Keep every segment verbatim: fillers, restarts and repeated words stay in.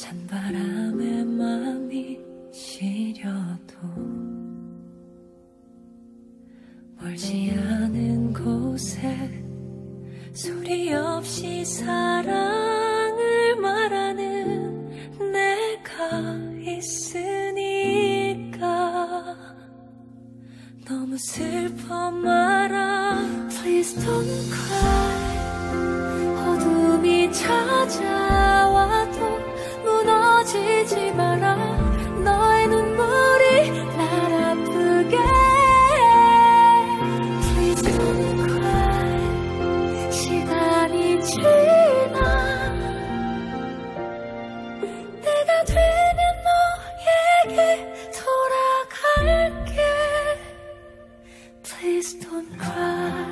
찬바람에 맘이 시려도 멀지 않은 곳에 소리 없이 사랑을 말하는 내가 있으니까 너무 슬퍼 말아. Please don't cry. 어둠이 찾아와도 무너지지 마라. 너의 눈물이 날 아프게. Please don't cry. 시간이 지나 내가 되면 너에게 돌아갈게. Please don't cry.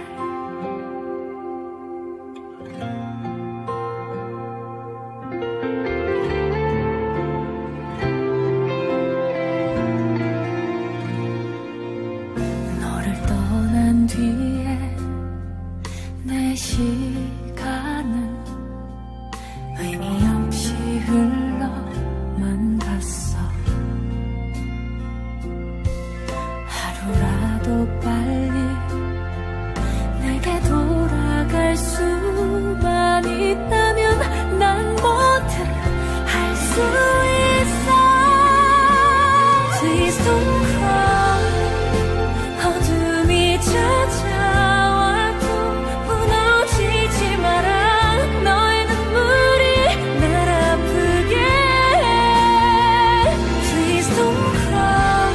뒤에 내 시간은 의미 없이 흘러만 갔어. 하루라도 빨리 내게 돌아갈 수만 있다면 난 뭐든 할 수 있어. Please don't cry. 어둠이 찾아와도 무너지지 마라. 너의 눈물이 날 아프게. Please don't cry.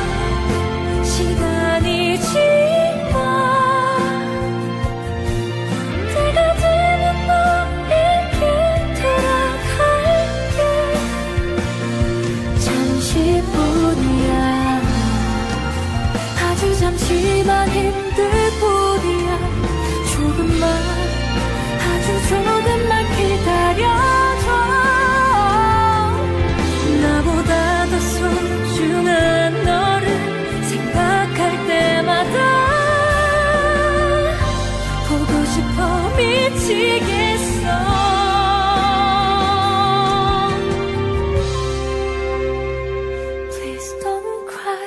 시간이 지나 내가 되면 너에게 돌아갈게. 잠시뿐이야. 아주 잠시만 힘들 뿐이야. 조금만 아주 조금만 기다려줘. 나보다 더 소중한 너를 생각할 때마다 보고 싶어 미치겠어. Please don't cry.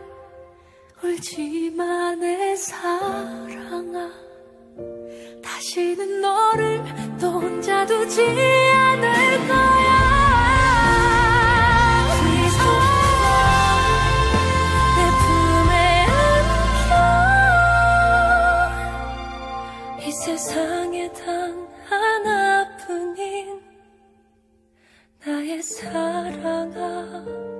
울지마 내 사랑아. 다시는 너를 또 혼자 두지 않을 거야. Please don't cry. 내 품에 안겨. 이 세상에 단 하나뿐인 나의 사랑아.